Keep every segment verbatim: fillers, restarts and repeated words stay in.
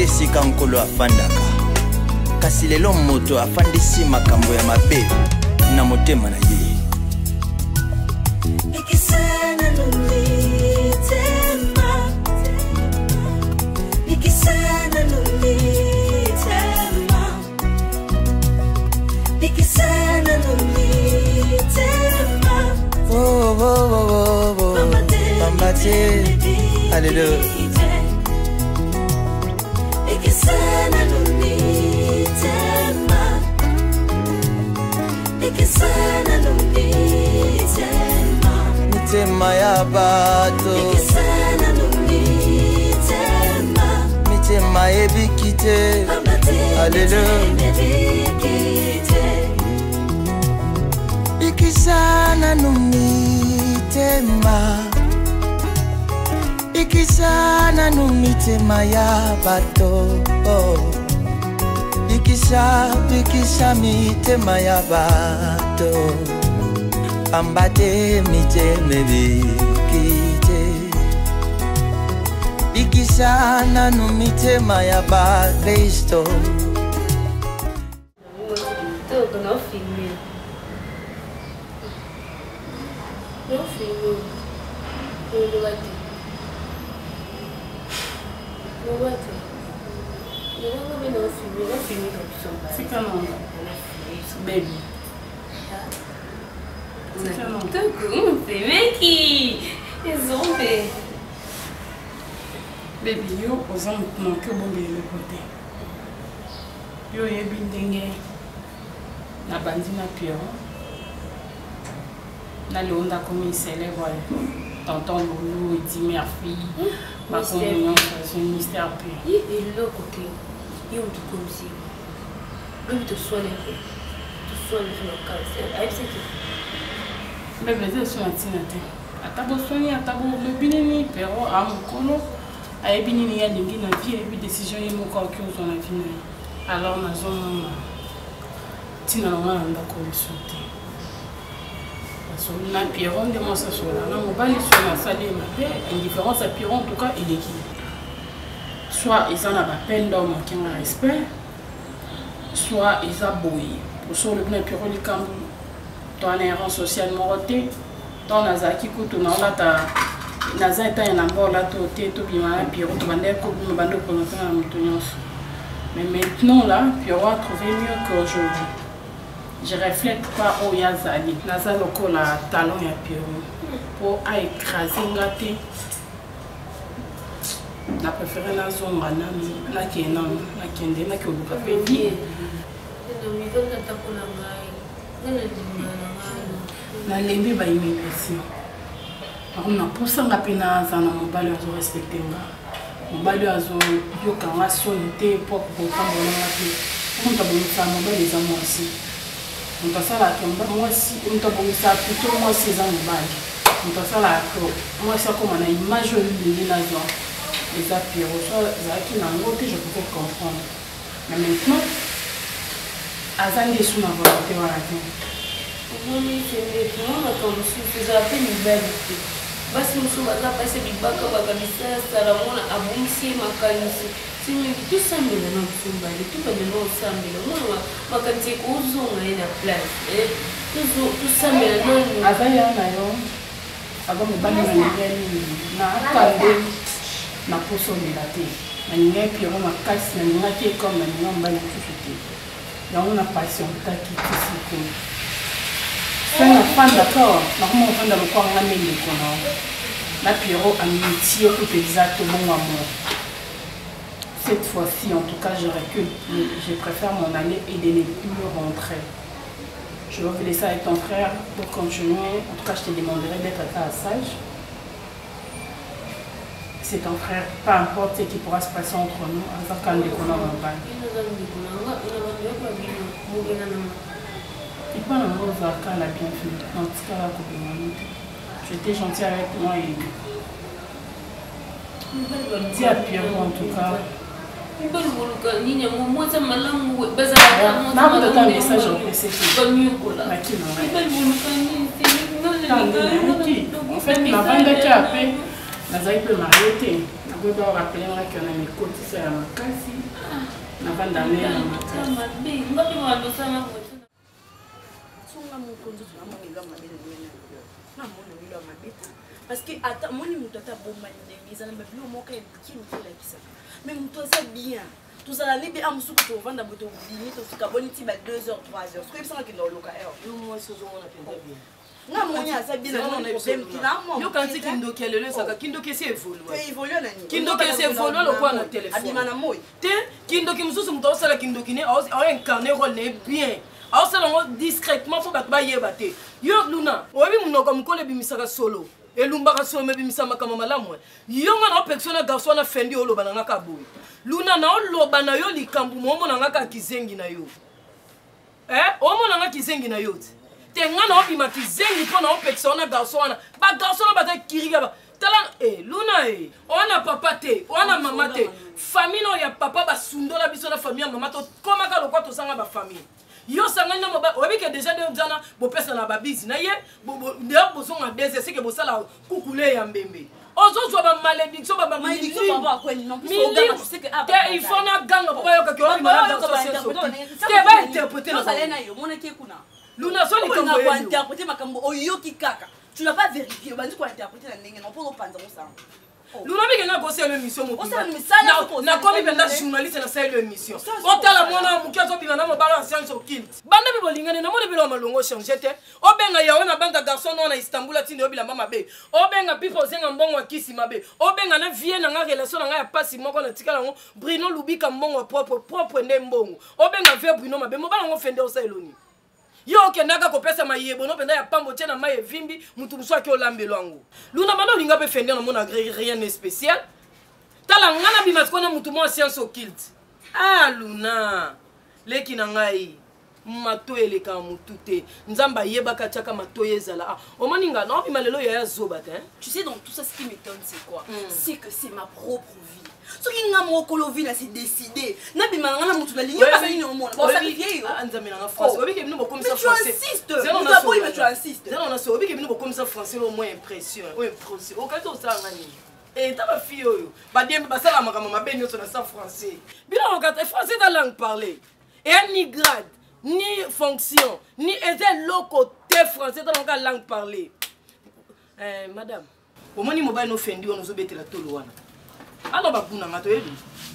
esika nkolo afandaka kasi lelo moto afandisi makambo ya mabe na motema na ye. Ikisana nulitema Ikisana nulitema Ikisana nulitema Oh oh oh oh oh Pambate Hallelujah. Ikisana nulitema Ikisana nulitema Mitema ya bato Ikisana nulitema Mitema ebikite Hallelujah. Ikisana numitema Ikisana numitema ya bato oh. Ikisa, ikisa mitema ya bato Ambate miteme bikite Ikisana numitema ya ba Kristo. Baby. Tout cool, c'est Meki. Ils ont fait. Baby, yo, aux hommes, non, que bon, le côté. Yo, y'a bien dingue. Na bandina pire. Na l'onda comme il célèbre. Tonton Loulou, il dit merci. Ma communion, c'est un mystère pire. Il est là, côté. Il est comme si. Même te soigner. Te soigner sur le cancer. Aïe, c'est qui? Mais les gens sont attirés. À tabo soigner, à tabo le binini, pero à mon colo. Aïe, binini, il y a des gens qui ont pris décision, ils m'ont calculé sur la vie. Alors, on a zone. Tina, on a un d'accord de sauter. Parce que la piron de moi, ça soit là. On va aller sur la salle de ma paix. Indifférence à piron, en tout cas, il est qui? Soit ils en ont la peine d'homme qui ont un respect. Soit ils ont bouillé. Pour ça, le bien piron du camp, tu as un erreur social moroté, tu as un zaki koutou, tu as un zaki un ambor là, tu as un piron, tu as un piron, mais maintenant là, piron a trouvé mieux qu'aujourd'hui. Je ne reflète pas au Yazali. Naza loko la talon ya piron. Pour écraser ngate. Na préféré la zone banane, la qui est non, la qui est là qui est au café. Na lembi ba immigration. On a pour ça nga pena za na mobali azo respecter nga. Mobali azo yo kanga sonité pour pour prendre ngate. On t'a bon ça mobali za moi aussi. On t'a ça la tomba moi aussi, on t'a bon ça plutôt moi c'est za mobali. On t'a ça la moi ça comme on a image de la zone. Les apéros, ça qui n'a pas je peux comprendre. Mais maintenant, Azan est sous ma volonté. Oui, c'est vrai. Moi, comme si je faisais appel une belle idée. Parce que nous sommes passés du bac à Bagamissa, Salamona, à Boussi, Macanissi. C'est mieux que tout ça, mais non, tout le monde, tout le monde, ça, mais non, ma quantité aux zones et la place. Tout ça, mais non, Azan est un ayon. Avant de banner la nouvelle, n'a pas de. Na poso de la terre. Na ninga piron na kasi na ninga qui comme na ninga mbana tututi. Ya on a passion ta qui qui ko. Ça na fan d'accord, na comment on dans le coin na mende ko na. Na piron amitié tout exactement amour. Cette fois-ci en tout cas je recule, je préfère m'en aller et de ne plus rentrer. Je vais vous laisser avec ton frère pour continuer. En tout cas je te demanderai d'être à sage. C'est ton frère, peu importe ce qui pourra se passer entre nous, en tant qu'un déconnant en bas. Il parle en rose à la bienvenue. En tout cas, j'étais gentil avec moi et dis à Pierre en tout cas. Non, vous avez un message en P C. En fait, la bande qui a fait. Naza peut m'arrêter. Je dois rappeler qu'on a mis côté sur la makasi. Avant d'aller à la makasi. Parce que attends, moi, je suis bon, mais mais je bien. Tout ça, les bien, je suis vendre dans votre limite, je suis abonné à deux heures, trois heures. Ce que je sens que dans le local. Moi, je suis bien. Non, moi, je suis bien. Yo quand tu kindo kelele saka kindo kesi evolue. Evolue na ni. Kindo kesi evolue lo kwa na téléphone. Abima na moi. Te kindo ki mususu muto sala kindo kine o incarner rôle ne bien. A sala ngo discrètement faut batba yeba te. Yo Luna, obi munoko mukole bimisaka solo. Elumba ka solo mebimisa makama malamu. Yo nga na persona garçon na fendi oloba na ngaka boy. Luna na oloba na yo likambu mo mona ngaka kizengi na yo. Eh, o mona ngaka kizengi na yo. Tenga na obima kizengi pona o persona garçon na ba garçon na ba kiriga ba tala eh Luna eh ona papa te ona mama te famille no ya papa ba sundola biso na famille mama to koma ka lokwa to sanga ba famille yo sanga na mo ba obi ke déjà de zana bo pesa na ba bizi na ye bo d'ailleurs bo songa deux c'est que bo sala kukule ya mbembe ozo zo ba malédiction ba ba malédiction ba ko non plus tu sais que il faut na ganga papa yo ka ke obi na association te ba interpréter na sala na yo mona ke kuna Luna so ni kambo yo interpréter makambo oyoki kaka. Tu n'as pas vérifié, on va dire qu'on interpréter la langue, non pas au ça. Luna bi nga gosse l'émission mo. Na na komi benda journaliste na salle l'émission. On tala mona mukiazo binga na mo bala science occulte. Banda bi bolingane na mo de bilo malongo changer te. O benga yawe na banda garçon na Istanbul atindi obila mama be. O benga pipo zenga mbongo kisi mabe. O benga na vie na nga relation na nga ya pasi moko na tikala ngo Bruno Lubika mbongo propre propre ne mbongo. O benga ve Bruno mabe mo bala ngo fende o sailoni. Yo okendaka kopesa mayebo no penda ya pambo tena maye vimbi mutu muswa ki olambelo angu. Luna mano linga pe fende na mona rien de spécial. Tala ngana bi maskona mutu mo science occulte. Ah Luna. Leki na ngai. Mato eleka mutu te. Nzamba yebaka chaka mato yezala. Ah omaninga no bi malelo ya zoba te. Tu sais donc tout ça ce qui m'étonne c'est quoi? C'est que c'est ma propre vie. Ce qui n'a pas colovi là c'est décidé. N'a pas mal mutu la ligne pas ni au monde. Bon ça vieille. Anzamela na français. Obi ke bino comme ça français. Tu insistes. Nous avons il tu insistes. Non non so obi ke bino comme ça français au moins impression. Ou impression. O ka to sa ngani. Eh ta ba fille oyo. Ba dem ba sala makama mabe nyoso na sa français. Bino o ka français dans langue parlée. Et ni grade, ni fonction, ni était le côté français dans la langue parlée. Eh madame. Au moins ni mobile no fendi on zo betela tolo wana. Alors ba kuna ngato ebi.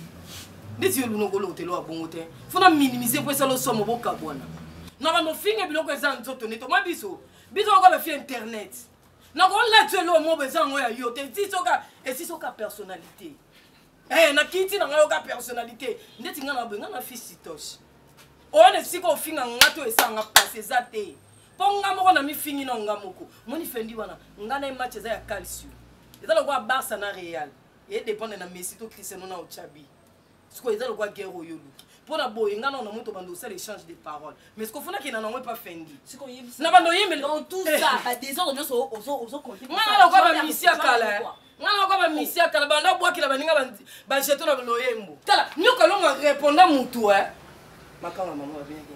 Ndisi yo luno golo hotelo abongo te. Fona minimiser pour ça lo somo boka bwana. Na ba no finge biloko eza nzoto neto mabiso. Biso ko ba fi internet. Na ko la tuelo mo beza ngo ya yo te tisoka et tisoka personnalité. Eh na kiti na ngayo ka personnalité. Ndeti ngana bo ngana fi sitosh. On est siko finga ngato esanga passe zate. Ponga moko na mi fingi na ngamoko. Moni fendi wana ngana match za ya calcium. Eza lo kwa Barça na Real. Et dépend de la Messi to Cristiano na Ochabi. Ce qu'on est quoi guerre au yolu. Pour la boy ngana on a monto bando ça l'échange de paroles. Mais ce qu'on fait na na pas fendi. Ce qu'on y na bando yembe dans tout ça à des ordres bien aux aux aux compter. Ngana kwa ba misia kala. Ngana kwa ba misia kala bando bois ki la baninga ba ba jeto na loyembo. Tala nyoka longa répondre mutu hein. Makanga maman va venir.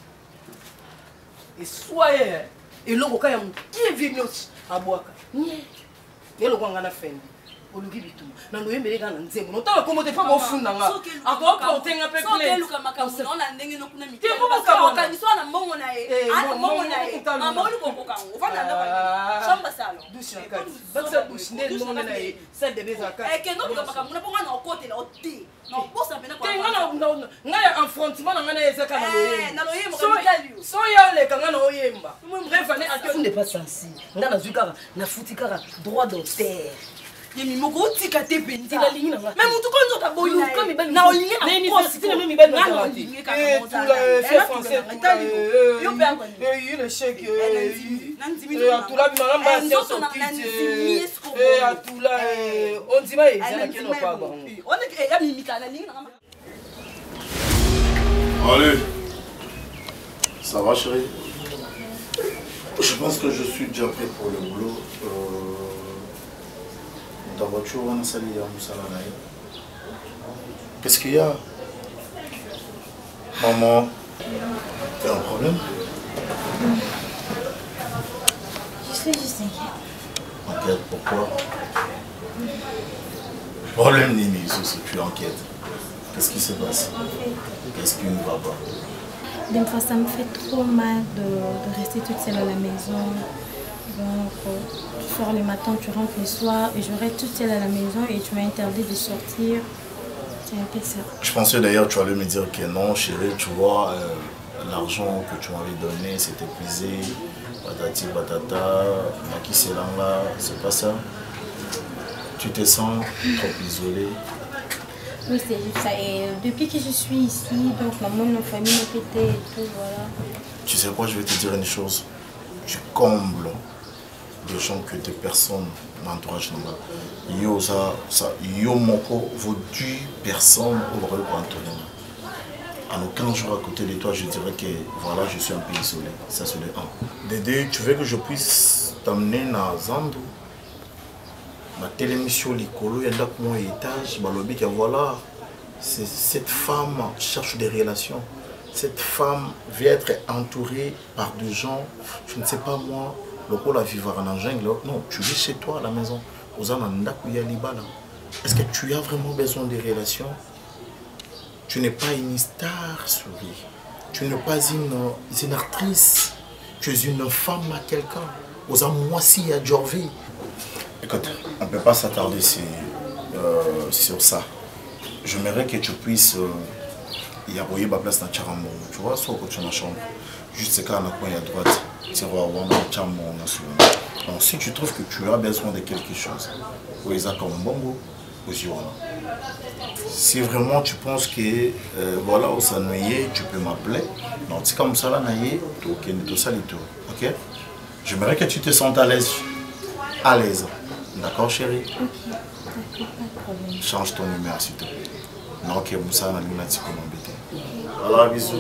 Et soyez et longo kaya mu qui vient à boaka. Ni. Et longo ngana fendi. Olugi bituma na loyembele kana nzembo no tala komo te fa bo funda nga ako portenga pe play so keluka makamu na ndenge no kuna mitema ka kanisa na mbongo na e ana mbongo na e mama olu kokoka ufanda ndaba shamba salo dushi ka batsa dushi ne mbongo na e sa de beza ka e kendo ka makamu na ponga na okote na oti na bosa pena kwa ngana ngaya affrontement na ngana eza kana loyembo na loyembo ka mitali so ya le ka ngana oyemba revane atyo n'est pas sensi ngana zukara na futikara droit d'auteur. Yemi moko tika te penza. La ligne na. Mais mutu konzo ka boyi na. Comme ben na olingi na université na mimi ben na. Eh tout le fait français. Yo pe ngoni. Eh le chèque. Nanzimi. Eh atula bi mama ba c'est son kit. Eh atula on dit mais ça qui non pas bon. On est ya mimika na ligne na. Allez. Ça va chérie? Je pense que je suis déjà prêt pour le boulot. Euh... Ta voiture, on a sali à Moussalana. Qu'est-ce qu'il y a? Maman, t'as un problème? Je suis juste inquiète. Inquiète, pourquoi? Problème Nini, tu enquêtes. Qu'est-ce qui se passe? Qu'est-ce qui ne va pas? Des fois, ça me fait trop mal de, de rester toute seule à la maison. Donc, euh, tu sors le matin, tu rentres le soir et je reste toute seule à la maison et tu m'as interdit de sortir. C'est un peu ça. Je pensais d'ailleurs tu allais me dire que non, chérie, tu vois, euh, l'argent que tu m'avais donné s'est épuisé. Patati patata, Maki Selanga, c'est pas ça. Tu te sens trop isolée. Oui, c'est juste ça. Et depuis que je suis ici, donc maman, nos familles m'ont pété et tout, voilà. Tu sais quoi, je vais te dire une chose. Tu combles les gens que des personnes m'entouragent. Yo, ça, ça, yo, moko, vaut dix personnes au vrai pour Antonina. En aucun jour à côté de toi, je dirais que voilà, je suis un peu isolé. Ça, c'est le un. Dédé, tu veux que je puisse t'amener dans Zando? Ma télémission Licolo, il y a là mon étage, balobi que voilà, cette femme cherche des relations. Cette femme veut être entourée par des gens, je ne sais pas moi, le rôle à vivre en jungle. Non, tu vis chez toi à la maison. Est-ce que tu as vraiment besoin de relations? Tu n'es pas une star, souris. Tu n'es pas une, une actrice. Tu es une femme à quelqu'un. Aux moi si à Jorvi. Écoute, on ne peut pas s'attarder sur, euh, sur ça. J'aimerais que tu puisses y avoir ma place dans Charambo. Tu vois, soit que tu es dans la chambre. Juste ce cas, on a coin à droite. Donc, si tu trouves que tu as besoin de quelque chose, si vraiment tu penses que euh, voilà, on s'ennuie, tu peux m'appeler. Donc, c'est comme ça, là, ok? J'aimerais que tu te sentes à l'aise. À l'aise. D'accord, chérie? Ok, d'accord, pas de problème. Change ton numéro, s'il te plaît. Non, ok, Moussa, on a m'embêter. Voilà, bisous.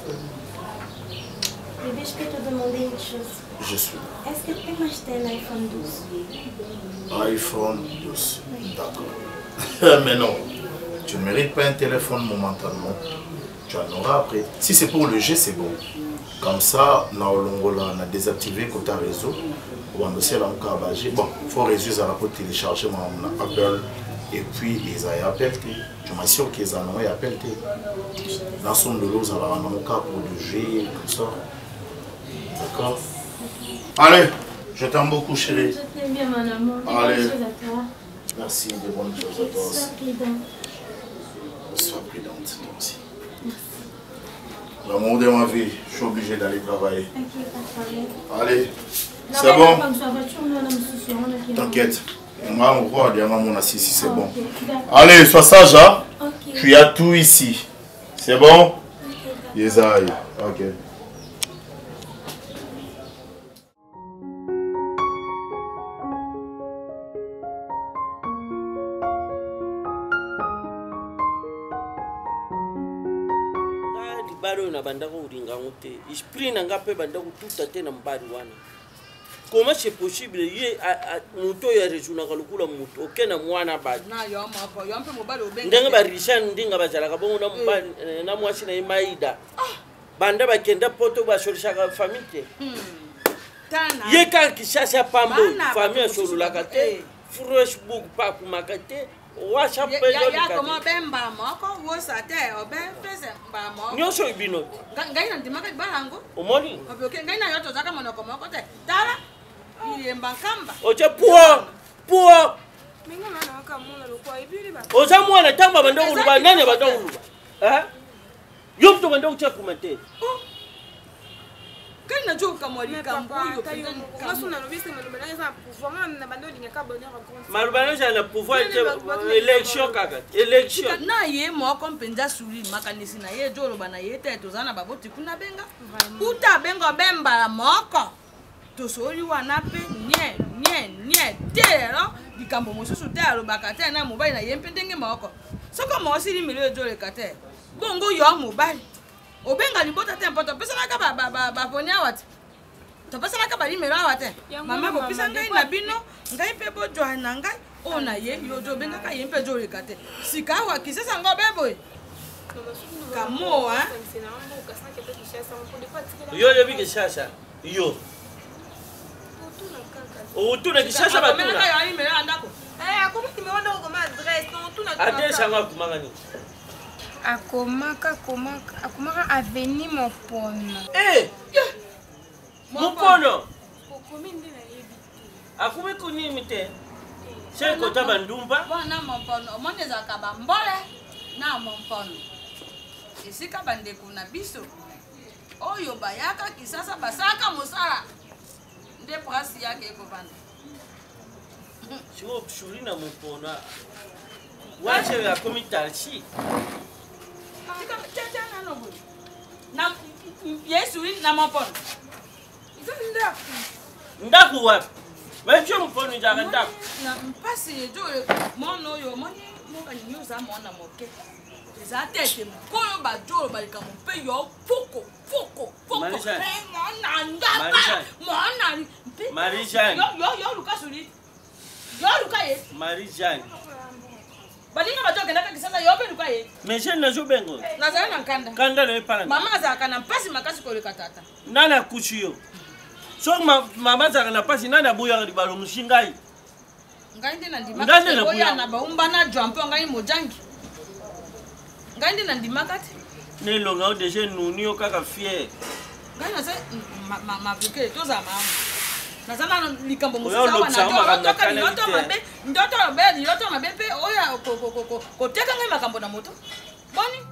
Bébé, je peux te demander une chose. Je suis. Est-ce que tu peux m'acheter un iPhone douze? iPhone douze. D'accord. Mais non, tu ne mérites pas un téléphone momentanément. Tu en auras après. Si c'est pour le jeu, c'est bon. Comme ça, on a désactivé côté réseau. Bon, il faut réussir à télécharger mon Apple. Et puis, ils ont appelé. Je m'assure qu'ils en ont appelé. L'ensemble de l'eau, ça va en mon cas pour le jeu, comme ça. D'accord? Allez, je t'aime beaucoup, chérie. Je t'aime bien, mon amour. Allez. Des bonnes choses à toi. Merci, de bonnes choses à toi aussi. Sois prudente. Sois prudente, toi aussi. L'amour de ma vie, je suis obligé d'aller travailler. Ok, pas de problème. Allez, c'est bon? T'inquiète. T'inquiète. Moi, on voit, il y a mon assis ici, c'est bon. Okay. Allez, sois sage, hein? Okay. Tu as tout ici. C'est bon? Yes, I. Ok. Na banda ko uringa ngote esprit na ngape banda ko tuta te na mbari wana. Comment c'est possible ye muto ya rejuna kalukula muto okena mwana badi na yo mako yo mpe mobali obenga ndenge ba rishan ndinga bazala ka bongo na mbali na mwasi na imaida banda bakenda poto ba sholisha ka famille tana ye ka kishasa pambo famille solula ka te fresh book pa kumaka te washa pe yo ya comment bemba moko wo sa te oben pese mba moko nyoso ibino ngai na ndimaka balango omoni oboke ngai na yo to zaka monoko moko te tala ile mbakamba oche puo puo Minga na wakamuna lokwa ibiri ba. oza mwana tamba banda uluba nani banda uluba eh yo mto banda uche kumate kai na joka mwali kambuyo Kasuna lobise malubana za pouvoir na bando lingaka bonheur grand. malubana za na pouvoir élection kaka élection na ye moko mpenza suri makanisi na ye jolo bana ye te tozana baboti kuna benga uta benga bemba moko tosoli wana pe nye nye nye tero likambo mosusu te alobaka te na mobali na ye mpe ndenge moko soko mo osili milio jolo kate bongo yo mobali obenga libota te mpoto pesa na ka ba ba ba ponya wati to pesa na ka ba limelo awate mama bo pesa ngai na bino ngai pe bo joana ngai ona ye yo jo benga ka ye mpe jolo kate sika wa kisesa ngo bebo kamo ha yo yo biki sasa yo o tu na kisasa batuna Eh, comment tu me rends comme adresse? Non, tout notre. Adresse à moi, comment gagner? Akomaka, komaka, akomaka avenue Mopono. Eh! Mopono! Kokomi nde na yebi. Akumi kunimi te. C'est kota bandumba. Bona Mopono, omone ezalaka bambole na Mopono. Esika bandeko na biso. Oyo bayaka kisasa basaka mosala. Nde prasi yake ekovanda. Sio shuri na Mopono. Wache ya komi tarchi. Tika tete na no boy. Na Yesu na Mopono. Izo ndaku. Ndaku wapi? Wewe Mopono njaka ndaku. Na mpasi ejo mono yo moni moka nyoza mona moke. Eza tete mkoyo bajolo balika mpe yo foko foko foko. Marisha. Mona ndaka. Marisha. Mona. Marisha. Yo yo yo luka suri. Yo luka ye. Marisha. Balinga batoke ndaka kisasa yo pe luka ye. Mais je ne joue bengo. Nazala na kanda. Kanda no epala. Mama azaka na mpasi makasi koleka tata. Nana kuchiyo. So ma mama zaka na pasi nana boya di balo mushingai. Ngai nde na ndima. Ngai na boya na baumba na jump ngai mojangi. Ngai nde na ndima kati. Ne longa o deje nuni o kaka fier. Ngai na se ma ma ma bukele toza mama. Nazala na likambo Oyo musasa wana loksa ndoto toka ndoto mabe ndoto mabe ndoto mabe pe oya ko ko ko ko ko teka ngai makambo na moto. Boni.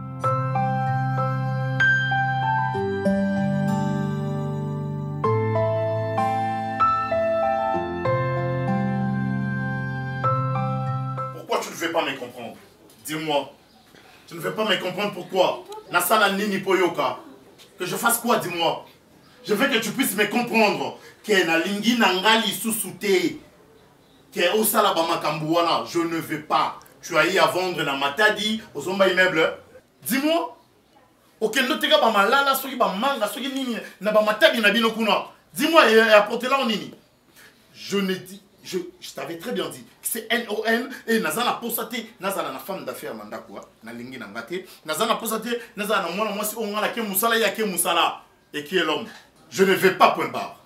Pourquoi tu ne veux pas me comprendre? Dis-moi. Tu ne veux pas me comprendre pourquoi? Nasala nini poyoka. Que je fasse quoi, dis-moi? Je veux que tu puisses me comprendre. Que na lingi nangali susute. Que osala bama kambuana. Je ne veux pas. Tu as eu à vendre na matadi aux zomba immeuble. Dis-moi. Ok, no tega bama lala soki bamanga soki nini na bama matadi na bino kuna. Dis-moi et apportez là en nini. Je ne dis Je, je t'avais très bien dit que c'est N O N et Nazana Posate, Nazana na femme d'affaires Mandakwa, na lingi na ngate, Nazana Posate, Nazana moi moi si on a la ke musala ya ke musala et qui est l'homme. Je ne vais pas point barre.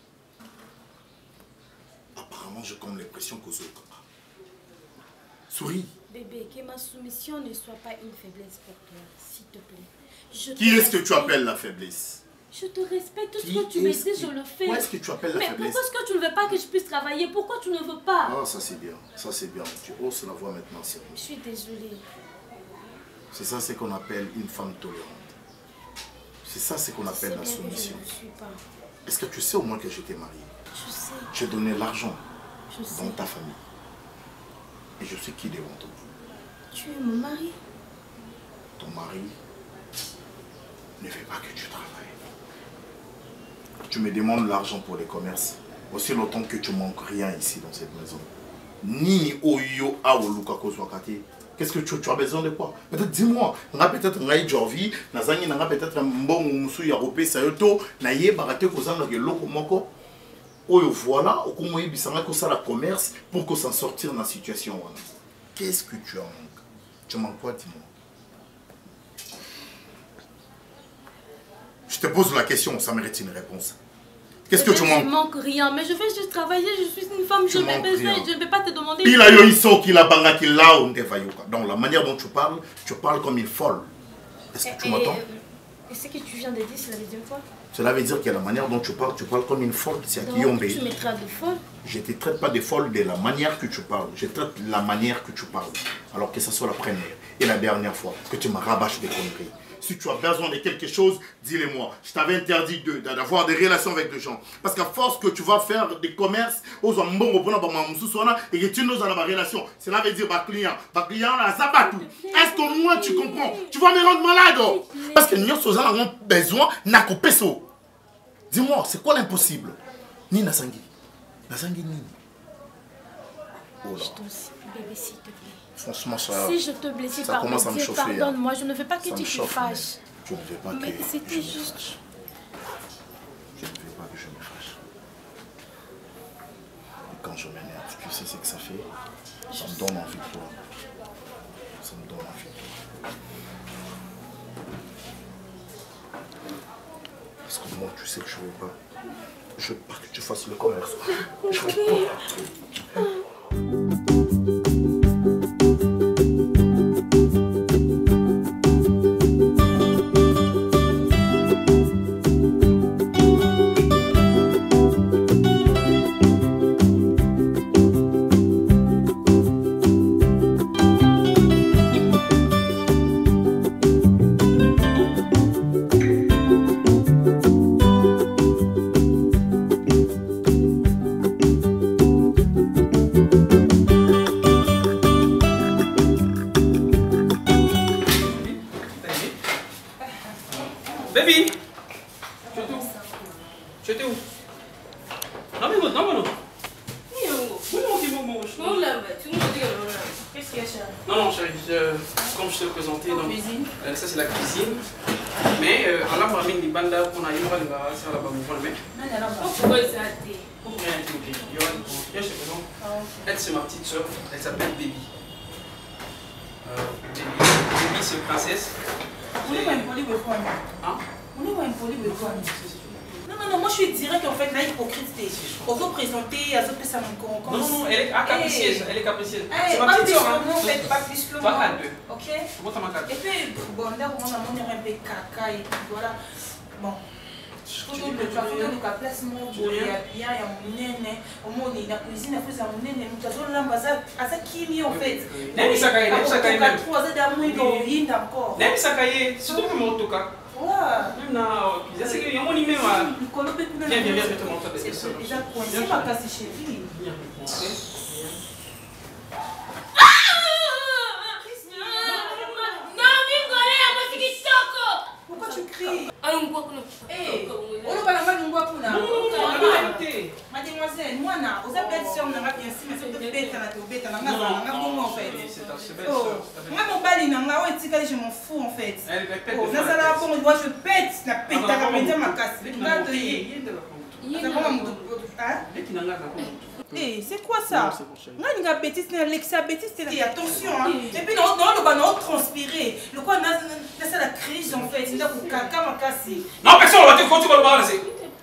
Apparemment je comme l'impression qu'aux autres. Souris. Bébé, que ma soumission ne soit pas une faiblesse pour toi, s'il te plaît. Je Qui est-ce que tu appelles la faiblesse? Je te respecte, tout ce Qui que tu me est-ce dis, qui- je le fais. Pourquoi est-ce que tu appelles la Mais faiblesse? pourquoi est-ce que tu ne veux pas que je puisse travailler? Pourquoi tu ne veux pas? Ah, ça c'est bien, ça c'est bien. Tu oses la voix maintenant, c'est Je suis désolée. C'est ça ce qu'on appelle une femme tolérante. C'est ça ce qu'on Je appelle sais la bien que je soumission. ne le suis pas. Est-ce que tu sais au moins que je t'ai marié? Je sais, J'ai donné l'argent je sais. dans ta famille. Et je suis qui devant toi? Tu es mon mari. Ton mari ne veut pas que tu travailles. Tu me demandes l'argent pour les commerces. Aussi longtemps que tu manques rien ici dans cette maison. Ni oyo aoluka kozwakati. Qu'est-ce que tu, tu as besoin de quoi? Peut-être dis-moi. Nga peut-être ngai jorvi, nazangi nga peut-être mbongo musu ya kopesa yo to na ye barate kozanga ke loko moko. Oyo voilà, okomo yebisanga ko sala commerce pour que s'en sortir dans la situation wana. Qu'est-ce que tu as manque? Tu manques quoi, dis-moi? Je te pose la question, ça mérite une réponse. Qu'est-ce que tu manques? Je manque rien, mais je vais juste travailler, je suis une femme, je vais besoin, je ne vais pas te demander. Il a eu iso qui l'a banga qui l'a on te vayoka. Donc la manière dont tu parles, tu parles comme une folle. Est-ce que tu m'entends? Et ce que tu viens de dire, c'est la deuxième fois. Cela veut dire que la manière dont tu parles, tu parles comme une folle. C'est à qui on Donc paye. tu me traites de folle. Je ne te traite pas de folle de la manière que tu parles. Je traite la manière que tu parles. Alors que ce soit la première et la dernière fois que tu me rabâches des conneries. Si tu as besoin de quelque chose, dis-le-moi. Je t'avais interdit de- d'avoir des relations avec des gens. Parce qu'à force que tu vas faire des commerces, aux ambongo, et que tu n'oses pas avoir relation, cela veut dire, bah, client, bah, client, là, ça va tout. Est-ce qu'au moins tu comprends? Tu vas me rendre malade. Oh. Parce que nous avons besoin de peso. Dis-moi, c'est quoi l'impossible? Ni Nasangi. Nasangi Nini. Oh là. Je t'en supplie, bébé, s'il te plaît. Franchement, ça, Si je te blesse, ça commence à me pardonne, chauffer. hein. pardonne-moi, je ne veux pas que Ça tu me te chauffe, fâches. mais je ne veux pas Mais que c'était je me juste- fâche. Je ne veux pas que je me fâche. Et quand je m'énerve, tu sais ce que ça fait? Ça me donne envie de toi. Ça me donne envie de toi. Parce que moi, tu sais que je ne veux pas. Je veux pas que tu fasses le commerce. Je veux pas. Non, mais non, non, non. Qu'est-ce qu'il y a, chérie? Non, non, chérie, je, comme je te présentais, donc, euh, ça c'est la cuisine. Mais euh, à la famille du banda, on a eu un gars, c'est la bamboufone, mais. Pourquoi ça a été? Pour rien, ok. Je te présente. Elle, c'est ma petite soeur, elle s'appelle Baby. Euh, Baby, Baby c'est princesse. On est pas impoli de quoi? Hein? On est pas impoli de quoi? Non, non, non, moi je suis direct en fait, là, hypocrite. On veut présenter, à ce que ça me compte. Non, non, elle est capricieuse, elle est capricieuse. C'est ma petite soeur. Non, en fait, pas plus que moi. Toi, calme. Ok? Comment ça m'a calme? Et puis, bon, là, on a mon un peu caca et puis voilà. Bon. Tout le plafond de la place, mon beau, il y a bien, il y a mon nez, au moins, il y a la cuisine, il y a mon nez, nous avons l'ambassade, à ça qui est en fait. N'aime ça cahier, n'aime ça cahier même. Trois ans d'amour, il y a encore. N'aime ça cahier, surtout que mon toka. Même là, je sais qu'il y a mon numéro. Viens, viens, viens, je te montre des questions. C'est déjà coincé, ma casse chez lui. Viens, viens. Pourquoi tu cries? Eh, on ne parle pas de moi pour Arrêtez. Mademoiselle, moi, vous avez bête sur, on a bien si, mais c'est bête à la bête à la maison, on a comment en fait? Moi, mon bali, je m'en fous en fait. Oh, Nazala, bon, moi je pète, la pète, la pète, ma casse. Eh, c'est quoi ça? Non, il y a bêtise, l'exa bêtise, c'est attention, hein. Et puis, non, non, on va transpirer. Le quoi, c'est la crise en fait. C'est là pour caca, ma casse. Non, personne, on va te continuer à le balancer.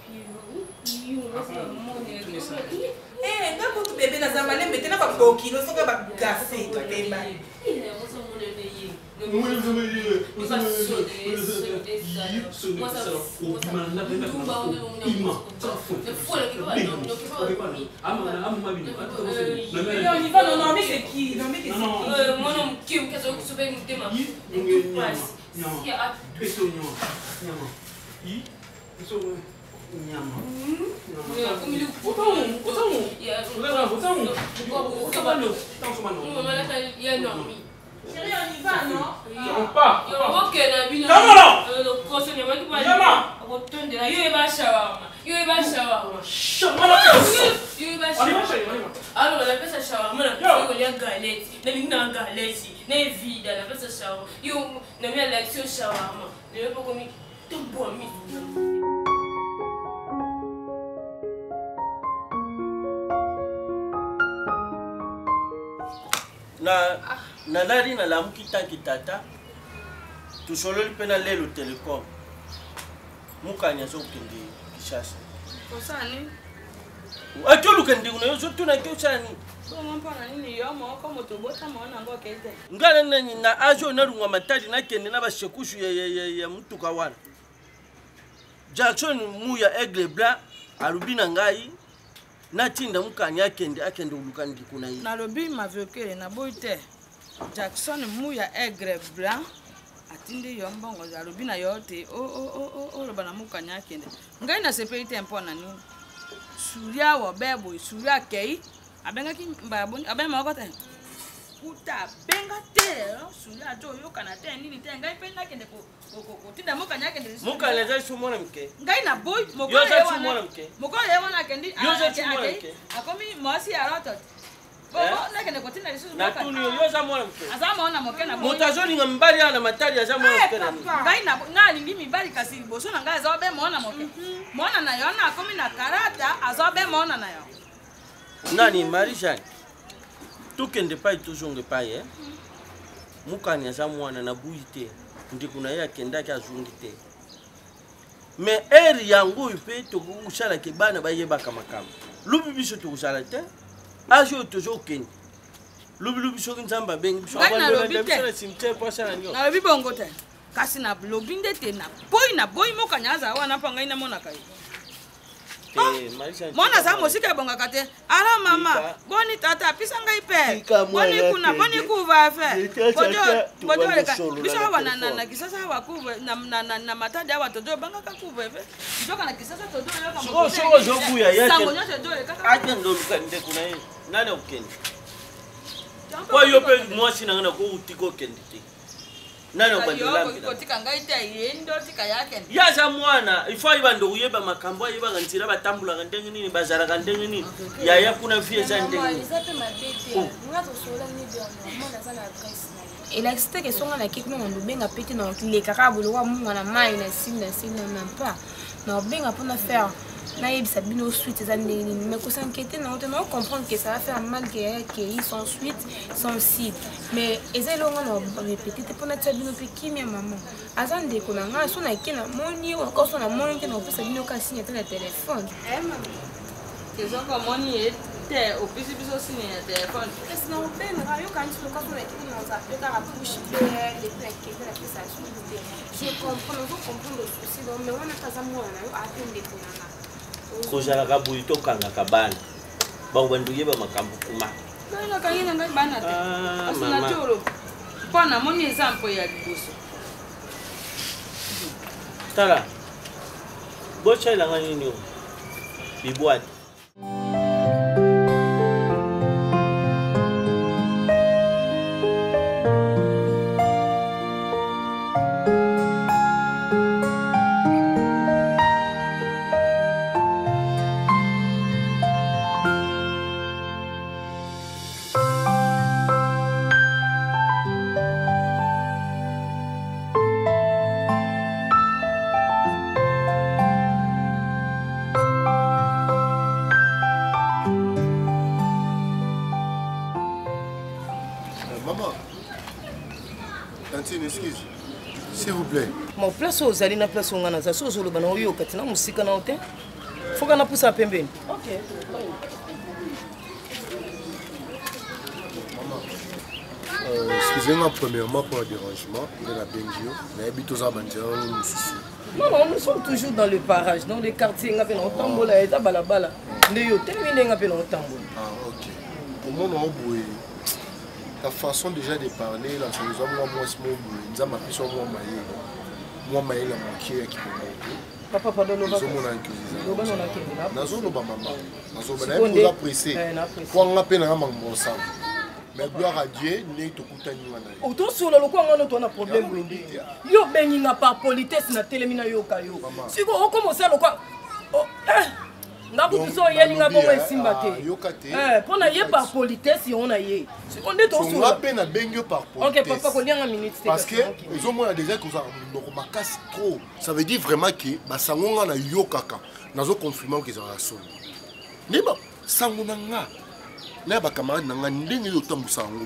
Eh, quand votre bébé n'a pas malé, mettez-le pas pour kilo, ça va gaffer, ton bébé. On y va, non, non, mais c'est qui? Non, mais c'est qui? Moi, non, qui me casse au souper, me démarre. Chérie, on y va, non? Non, pas. Ok, la vie, non, non, non. Le conseil n'est pas tout pas. Yama. Retourne de là. Yo, il va shawarma. Yo, il va shawarma. Shawarma. Yo, il va shawarma. Alors, on appelle ça shawarma. On a galette. On a mis une galette. On a vide. On appelle ça shawarma. Yo, on a mis la l'action shawarma. On a pas commis tout bon. na nalali nalamuki tanki tata tusololi mpe na lelo telecom mukani azokende kishasa kosani ati olukende kuna yo zotunaki osani ngala nani na ajo nalungwa matadi nakende na bashekushu ya, ya, ya, ya mutuka wana Jackson muya aigle blanc alubi na ngai natinda mukani akende akende ulukandi kuna yi nalobi mavekele na boite Jackson muya aigle blanc atindi yo mbongo alobi na yo te o o o o loba na mukani akende ngai na sepelite mpo na nini suria wo bebo suria kei abengaki mbaboni abema okote kuta benga te suria jo yo kana te nini te ngai pe nakende ko ko tinda mukani akende mukani za shumona mke ngai na boy moko yo shumona mke moko yewa na kendi yo za shumona mke akomi mosi aroto bobo nakende ko tinda lisu na tuni yo za mwana mke azama ona moke na boy mutazoni ngambali ana matali ya za mwana mke nani ngai na ngali ndimi bali kasi boso na ngai azobe mona moke mona na yo na akomi na karata azobe mona na yo nani Marie-Jeanne tukende pai tuzonge pai eh mukani aza mwana na buite ndi kuna ya kenda ka zungi te me eri yangu ipe to kusala ke bana baye baka makama lubi biso to kusala te ajo tozo kendi lubi lubi so nzamba bengi biso abana na biso simte kwa sana nyo na lubi bongo te kasi na lobi ndete na boy na boy mokanyaza wana pa ngai na mona kai mona za musika bonga kate ala mama boni tata pisa ngai pe boni kuna boni kuva fe bodo bodo leka bisa wana na na kisasa wa kuva na na na matadi wa todo banga ka kuva fe joka na kisasa todo yo kama so so zo buya yake sango nyote do leka ate ndo lukande kuna yeye nani ukende kwa hiyo pe mwasi na ngana ko utiko kende te nani obandola kotika ngai te ye ndo tika yake yaza mwana ifo ayibanda okuyeba makambo ayebaka nzela batambulaka ndenge nini bazalaka ndenge nini yaya kuna vie eza ndenge nini elakisi te kesonga na kiki nonga ndobenga pete na lekaka bolokwa munga na mai na sili na sili na nampa na obenga mpona faire naïb Sabino suite ça mais qu'on s'inquiète non on comprendre que ça va faire mal qu'ils sont suite sans site mais ils ont répété pour notre Sabino qui mi maman azan de qu'on a son a qui na moni encore son a moni que non peut Sabino qu'à signer le téléphone eh maman ils ont comme moni était au plus plus aussi le téléphone qu'est-ce non ben radio quand tu quand on a qui nous a fait la bouche les plaques qui la fixation je comprends on comprend le souci mais on a pas à moi on a appelé des kozalaka boye tokangaka bana bango yeba makambo kuma nakangina ngai bana te asina tolo mpo namoni eza mpo ya liboso tala botyelanga nini o bibwate S'il vous plaît. Ma place aux alliés na place on a za so zo lo bana oyo katina musika na hotel. Faut qu'on a poussé à pembeni. OK. Euh, excusez-moi premièrement pour le dérangement de la Bengio. Mais habitons à Bandian nous Non non, nous sommes toujours dans le parage, dans les quartiers ngape na Tambola et balabala. Ndeyo terminé ngape na Tambola. Ah OK. Pour moi non boy. Ta façon déjà de parler là, c'est nous avons moi ce mot nous avons appris sur moi maïe. Moi maïe la manquer qui peut. Papa pardon nous va. Nous avons un Nous avons un Nous avons maman. Nous avons un peu apprécié. Pour on appelle un bon sang. Mais gloire à Dieu, n'est tout contenu mana. Auto sur le quoi on a un problème bindi. Yo benginga par politesse na telemina yo kayo. Siko o comment ça le quoi? Oh nga butuso yelinga bongo esimba te. Eh pona ye par politesse on a ye. On est au sur. On appelle na bengio par politesse. OK papa ko lianga minute. Parce que ils ont moi déjà que ça normal casse trop. Ça veut dire vraiment que ba sangonga na yo kaka. Nazo confirmer que ça va sonner. Neba sangona nga. Là, les camarades n'ont pas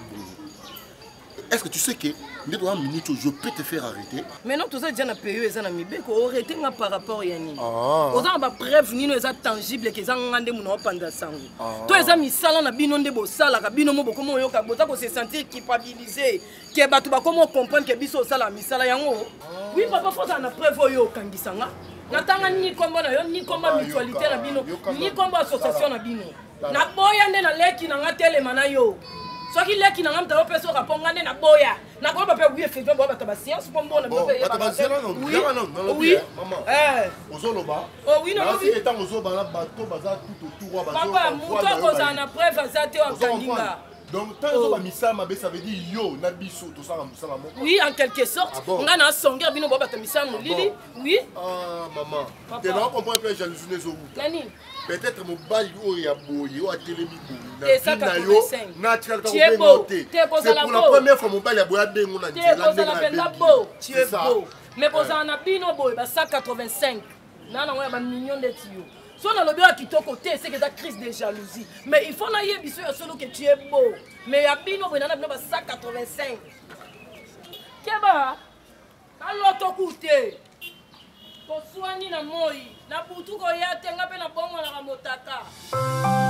est-ce que tu sais que dans une minute, je peux te faire arrêter? Mais non, tout ça, déjà, payé, ils ont mis arrêté par rapport à Yanni. Ah. Ils ont des preuves, ils ont tangibles qu'ils ont rendé mon pendant ça. Toi, ils ont mis ça dans binon de bossala, binon mo comment yo kabota ko se sentir culpabilisé, que batu ba comment comprendre que biso sala misala yango. Oui, papa, faut ça na preuve yo kangisanga. Natanga ni kombo na yo ni kombo mutualité na bino, ni kombo association na bino. Na boya nde na leki na ngatele mana yo. Soki leki na ngamta opeso raponga nde na boya. Na ko ba pe oui effectivement ba ba science pour bon na ba pe. Ba ba science non. Oui. Oui. Maman. Eh. Ozoloba. Oh oui non oui. Étant ozoba na bateau baza tout autour ba. Papa, muto ko za na preuve za te o kandinga. Donc tant ozoba misama be ça veut dire yo na biso to ça musala moko. Oui en quelque sorte. Nga na songa bino ba ba misama lili. Oui. Ah maman. Tu n'as pas compris que jalousie ne zo. Nani? Peut-être mon bail ou ya boye ou à télémi et ça quatre-vingt-cinq naturel tu es beau tu es beau c'est pour la première fois mon bail ya boya bengo na nzela la beau tu es beau mais pour ça na bino boy ba cent quatre-vingt-cinq nana on ba million de tio so na lobi kitoko te c'est que ta crise de jalousie mais il faut na yebiso ya solo que tu es beau mais ya bino boy nana bino ba cent quatre-vingt-cinq keba aloto kute Koswani na moi na butu ko ya tenga pe na bongo na motaka.